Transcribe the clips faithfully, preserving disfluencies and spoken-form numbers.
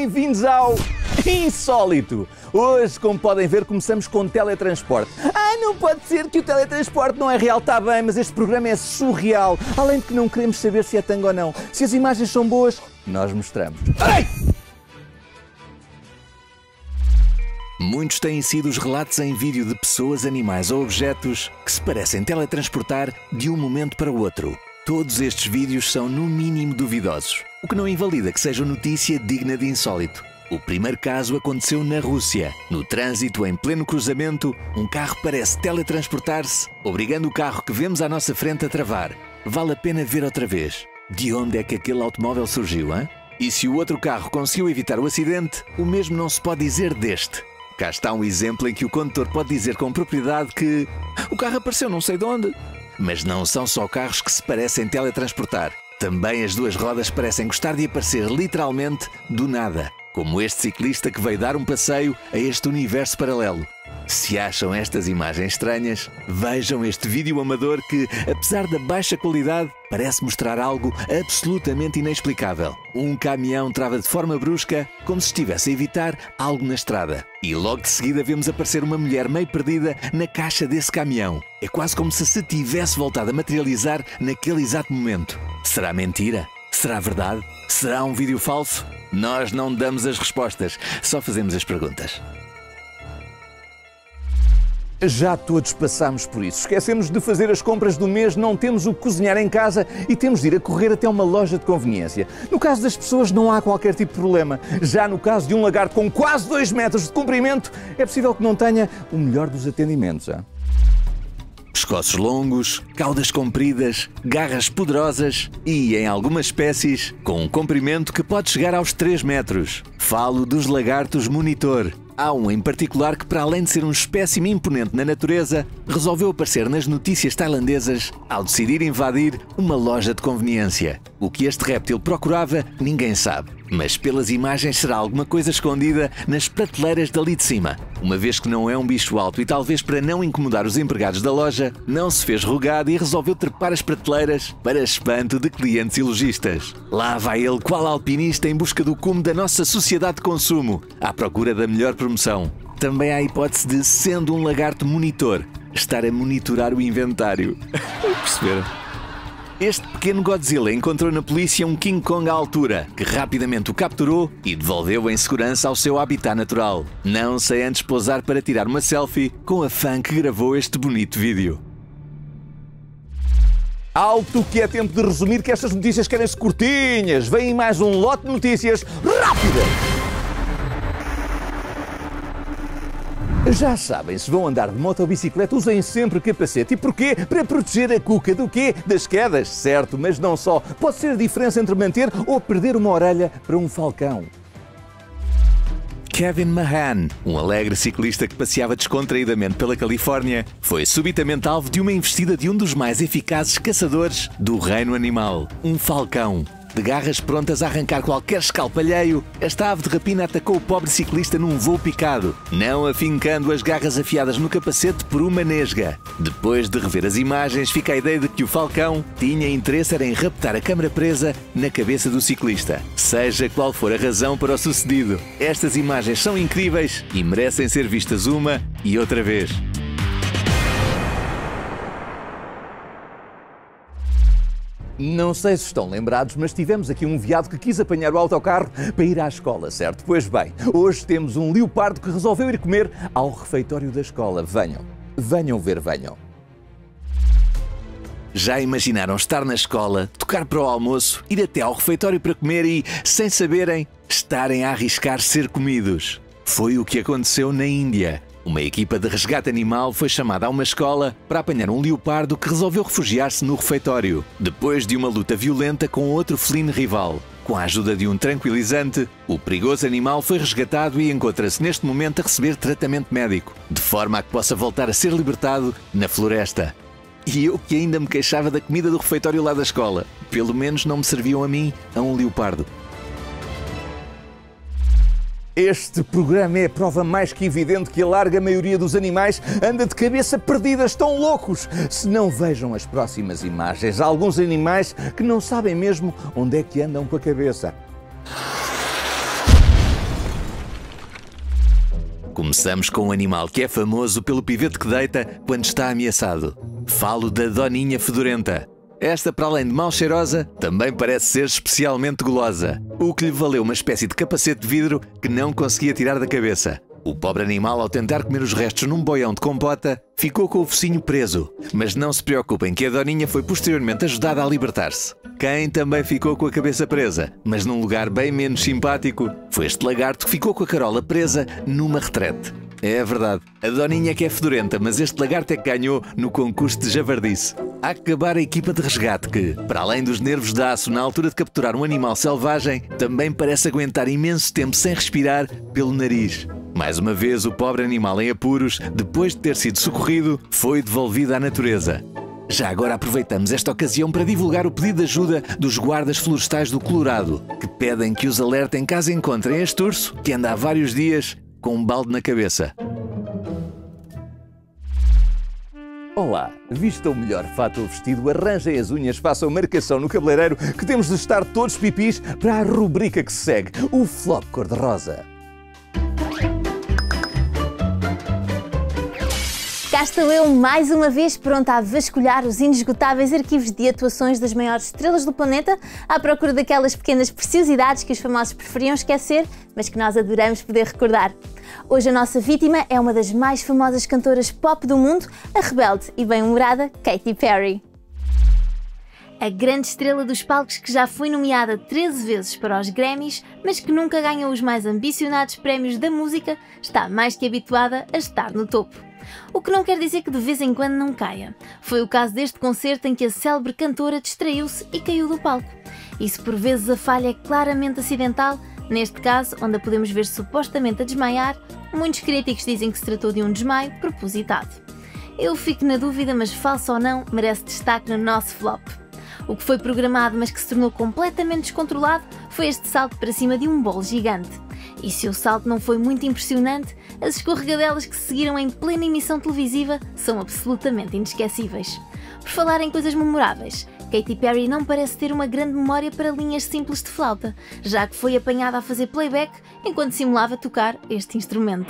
Bem-vindos ao Insólito! Hoje, como podem ver, começamos com teletransporte. Ah, não pode ser que o teletransporte não é real, está bem, mas este programa é surreal. Além de que não queremos saber se é tango ou não. Se as imagens são boas, nós mostramos. Ai! Muitos têm sido os relatos em vídeo de pessoas, animais ou objetos que se parecem teletransportar de um momento para o outro. Todos estes vídeos são no mínimo duvidosos, o que não invalida que seja notícia digna de insólito. O primeiro caso aconteceu na Rússia. No trânsito, em pleno cruzamento, um carro parece teletransportar-se, obrigando o carro que vemos à nossa frente a travar. Vale a pena ver outra vez. De onde é que aquele automóvel surgiu, hein? E se o outro carro conseguiu evitar o acidente, o mesmo não se pode dizer deste. Cá está um exemplo em que o condutor pode dizer com propriedade que o carro apareceu não sei de onde. Mas não são só carros que se parecem teletransportar. Também as duas rodas parecem gostar de aparecer literalmente do nada. Como este ciclista que veio dar um passeio a este universo paralelo. Se acham estas imagens estranhas, vejam este vídeo amador que, apesar da baixa qualidade, parece mostrar algo absolutamente inexplicável. Um caminhão trava de forma brusca, como se estivesse a evitar algo na estrada. E logo de seguida vemos aparecer uma mulher meio perdida na caixa desse caminhão. É quase como se se tivesse voltado a materializar naquele exato momento. Será mentira? Será verdade? Será um vídeo falso? Nós não damos as respostas, só fazemos as perguntas. Já todos passámos por isso. Esquecemos de fazer as compras do mês, não temos o que cozinhar em casa e temos de ir a correr até uma loja de conveniência. No caso das pessoas não há qualquer tipo de problema. Já no caso de um lagarto com quase dois metros de comprimento, é possível que não tenha o melhor dos atendimentos. Hein? Pescoços longos, caudas compridas, garras poderosas e, em algumas espécies, com um comprimento que pode chegar aos três metros. Falo dos lagartos monitor. Há um em particular que, para além de ser um espécime imponente na natureza, resolveu aparecer nas notícias tailandesas ao decidir invadir uma loja de conveniência. O que este réptil procurava, ninguém sabe. Mas pelas imagens será alguma coisa escondida nas prateleiras dali de cima. Uma vez que não é um bicho alto e talvez para não incomodar os empregados da loja, não se fez rogado e resolveu trepar as prateleiras para espanto de clientes e lojistas. Lá vai ele qual alpinista em busca do cume da nossa sociedade de consumo, à procura da melhor promoção. Também há a hipótese de, sendo um lagarto monitor, estar a monitorar o inventário. Perceberam? Este pequeno Godzilla encontrou na polícia um King Kong à altura, que rapidamente o capturou e devolveu em segurança ao seu habitat natural. Não sem antes pousar para tirar uma selfie com a fã que gravou este bonito vídeo. Alto, que é tempo de resumir que estas notícias querem-se curtinhas. Vem mais um lote de notícias rápidas. Já sabem, se vão andar de moto ou bicicleta, usem sempre capacete. E porquê? Para proteger a cuca do quê? Das quedas, certo, mas não só. Pode ser a diferença entre manter ou perder uma orelha para um falcão. Kevin Mahan, um alegre ciclista que passeava descontraídamente pela Califórnia, foi subitamente alvo de uma investida de um dos mais eficazes caçadores do reino animal, um falcão. De garras prontas a arrancar qualquer escalpalheio, esta ave de rapina atacou o pobre ciclista num voo picado, não afincando as garras afiadas no capacete por uma nesga. Depois de rever as imagens, fica a ideia de que o falcão tinha interesse em raptar a câmara presa na cabeça do ciclista. Seja qual for a razão para o sucedido, estas imagens são incríveis e merecem ser vistas uma e outra vez. Não sei se estão lembrados, mas tivemos aqui um veado que quis apanhar o autocarro para ir à escola, certo? Pois bem, hoje temos um leopardo que resolveu ir comer ao refeitório da escola. Venham, venham ver, venham. Já imaginaram estar na escola, tocar para o almoço, ir até ao refeitório para comer e, sem saberem, estarem a arriscar ser comidos? Foi o que aconteceu na Índia. Uma equipa de resgate animal foi chamada a uma escola para apanhar um leopardo que resolveu refugiar-se no refeitório, depois de uma luta violenta com outro felino rival. Com a ajuda de um tranquilizante, o perigoso animal foi resgatado e encontra-se neste momento a receber tratamento médico, de forma a que possa voltar a ser libertado na floresta. E eu que ainda me queixava da comida do refeitório lá da escola. Pelo menos não me serviam a mim, a um leopardo. Este programa é a prova mais que evidente que a larga maioria dos animais anda de cabeça perdida, estão loucos. Se não, vejam as próximas imagens. Há alguns animais que não sabem mesmo onde é que andam com a cabeça. Começamos com um animal que é famoso pelo pivete que deita quando está ameaçado. Falo da doninha fedorenta. Esta, para além de mal cheirosa, também parece ser especialmente gulosa, o que lhe valeu uma espécie de capacete de vidro que não conseguia tirar da cabeça. O pobre animal, ao tentar comer os restos num boião de compota, ficou com o focinho preso. Mas não se preocupem que a doninha foi posteriormente ajudada a libertar-se. Quem também ficou com a cabeça presa, mas num lugar bem menos simpático, foi este lagarto que ficou com a carola presa numa retrete. É verdade, a doninha é que é fedorenta, mas este lagarto é que ganhou no concurso de javardice. Há que acabar a equipa de resgate que, para além dos nervos de aço na altura de capturar um animal selvagem, também parece aguentar imenso tempo sem respirar pelo nariz. Mais uma vez, o pobre animal em apuros, depois de ter sido socorrido, foi devolvido à natureza. Já agora aproveitamos esta ocasião para divulgar o pedido de ajuda dos guardas florestais do Colorado, que pedem que os alertem caso encontrem este urso, que anda há vários dias com um balde na cabeça. Olá, vistam melhor fato ou vestido, arranjem as unhas, façam marcação no cabeleireiro, que temos de estar todos pipis para a rubrica que se segue, o Flop Cor-de-Rosa. Cá estou eu mais uma vez pronta a vasculhar os inesgotáveis arquivos de atuações das maiores estrelas do planeta, à procura daquelas pequenas preciosidades que os famosos preferiam esquecer, mas que nós adoramos poder recordar. Hoje a nossa vítima é uma das mais famosas cantoras pop do mundo, a rebelde e bem-humorada Katy Perry. A grande estrela dos palcos que já foi nomeada treze vezes para os Grammys, mas que nunca ganhou os mais ambicionados prémios da música, está mais que habituada a estar no topo. O que não quer dizer que de vez em quando não caia. Foi o caso deste concerto em que a célebre cantora distraiu-se e caiu do palco. E se por vezes a falha é claramente acidental, neste caso, onde a podemos ver supostamente a desmaiar, muitos críticos dizem que se tratou de um desmaio propositado. Eu fico na dúvida, mas falso ou não, merece destaque no nosso flop. O que foi programado, mas que se tornou completamente descontrolado, foi este salto para cima de um bolo gigante. E se o salto não foi muito impressionante, as escorregadelas que se seguiram em plena emissão televisiva são absolutamente inesquecíveis. Por falar em coisas memoráveis, Katy Perry não parece ter uma grande memória para linhas simples de flauta, já que foi apanhada a fazer playback enquanto simulava tocar este instrumento.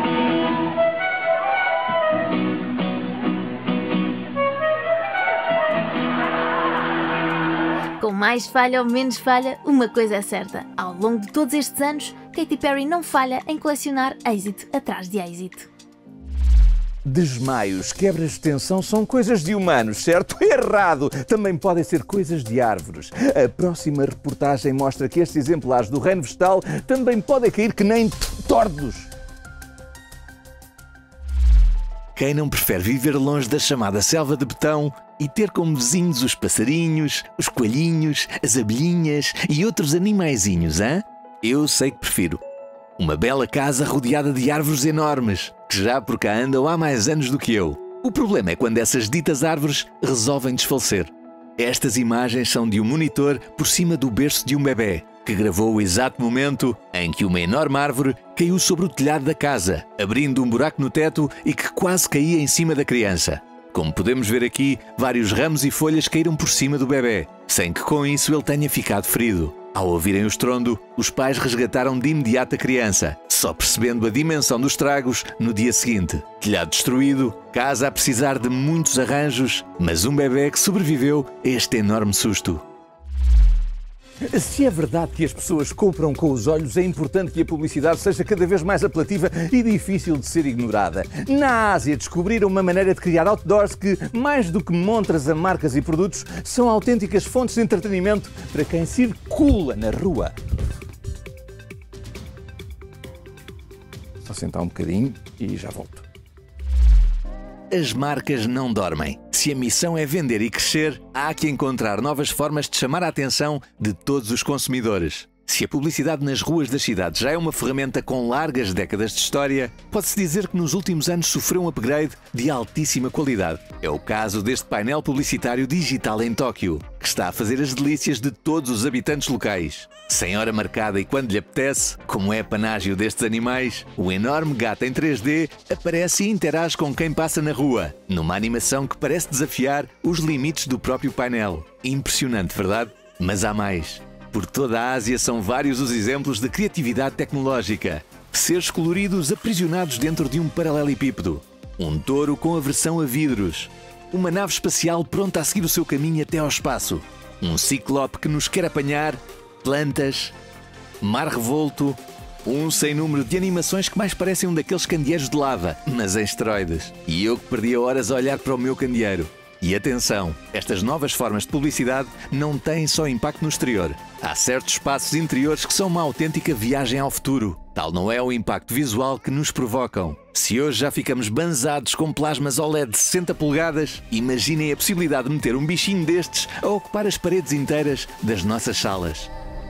Com mais falha ou menos falha, uma coisa é certa: ao longo de todos estes anos, Katy Perry não falha em colecionar êxito atrás de êxito. Desmaios, quebras de tensão são coisas de humanos, certo? Errado! Também podem ser coisas de árvores. A próxima reportagem mostra que estes exemplares do reino vegetal também podem cair que nem tordos. Quem não prefere viver longe da chamada selva de betão e ter como vizinhos os passarinhos, os coelhinhos, as abelhinhas e outros animaizinhos, hã? Eu sei que prefiro. Uma bela casa rodeada de árvores enormes, que já por cá andam há mais anos do que eu. O problema é quando essas ditas árvores resolvem desfalecer. Estas imagens são de um monitor por cima do berço de um bebê, que gravou o exato momento em que uma enorme árvore caiu sobre o telhado da casa, abrindo um buraco no teto e que quase caía em cima da criança. Como podemos ver aqui, vários ramos e folhas caíram por cima do bebê, sem que com isso ele tenha ficado ferido. Ao ouvirem o estrondo, os pais resgataram de imediato a criança, só percebendo a dimensão dos estragos no dia seguinte. Telhado destruído, casa a precisar de muitos arranjos, mas um bebê que sobreviveu a este enorme susto. Se é verdade que as pessoas compram com os olhos, é importante que a publicidade seja cada vez mais apelativa e difícil de ser ignorada. Na Ásia descobriram uma maneira de criar outdoors que, mais do que montras a marcas e produtos, são autênticas fontes de entretenimento para quem circula na rua. Só sentar um bocadinho e já volto. As marcas não dormem. Se a missão é vender e crescer, há que encontrar novas formas de chamar a atenção de todos os consumidores. Se a publicidade nas ruas das cidades já é uma ferramenta com largas décadas de história, pode-se dizer que nos últimos anos sofreu um upgrade de altíssima qualidade. É o caso deste painel publicitário digital em Tóquio, que está a fazer as delícias de todos os habitantes locais. Sem hora marcada e quando lhe apetece, como é panágio destes animais, o enorme gato em três D aparece e interage com quem passa na rua, numa animação que parece desafiar os limites do próprio painel. Impressionante, verdade? Mas há mais. Por toda a Ásia são vários os exemplos de criatividade tecnológica. Seres coloridos aprisionados dentro de um paralelepípedo. Um touro com aversão a vidros. Uma nave espacial pronta a seguir o seu caminho até ao espaço. Um ciclope que nos quer apanhar. Plantas. Mar revolto. Um sem número de animações que mais parecem um daqueles candeeiros de lava, mas em esteroides. E eu que perdia horas a olhar para o meu candeeiro. E atenção, estas novas formas de publicidade não têm só impacto no exterior. Há certos espaços interiores que são uma autêntica viagem ao futuro. Tal não é o impacto visual que nos provocam. Se hoje já ficamos banzados com plasmas O L E D de sessenta polegadas, imaginem a possibilidade de meter um bichinho destes a ocupar as paredes inteiras das nossas salas.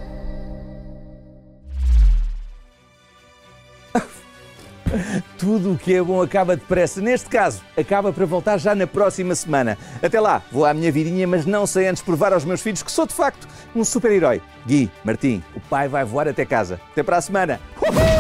Tudo o que é bom acaba depressa. Neste caso, acaba para voltar já na próxima semana. Até lá, vou à minha vidinha, mas não sei antes provar aos meus filhos que sou de facto um super-herói. Gui, Martim, o pai vai voar até casa. Até para a semana. Uhul!